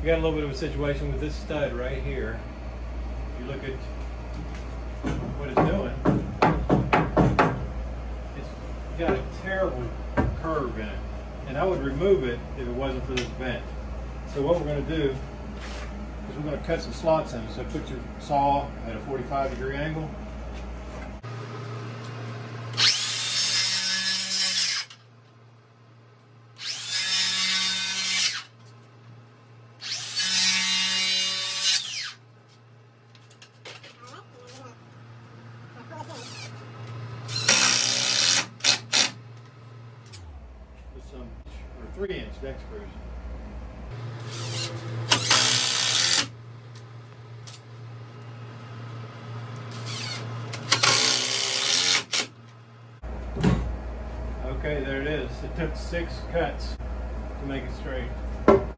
You got a little bit of a situation with this stud right here. You look at what it's doing. It's got a terrible curve in it, and I would remove it if it wasn't for this vent. So what we're going to do is we're going to cut some slots in it. So put your saw at a 45-degree angle. With some 3-inch deck screws. Okay, there it is. It took 6 cuts to make it straight.